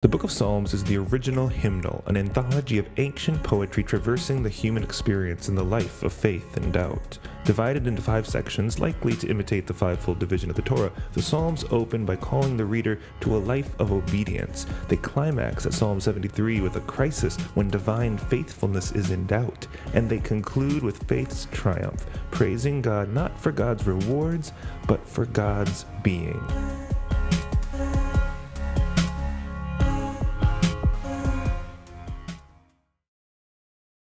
The Book of Psalms is the original hymnal, an anthology of ancient poetry traversing the human experience in the life of faith and doubt. Divided into 5 sections, likely to imitate the fivefold division of the Torah, the Psalms open by calling the reader to a life of obedience. They climax at Psalm 73 with a crisis when divine faithfulness is in doubt, and they conclude with faith's triumph, praising God not for God's rewards, but for God's being.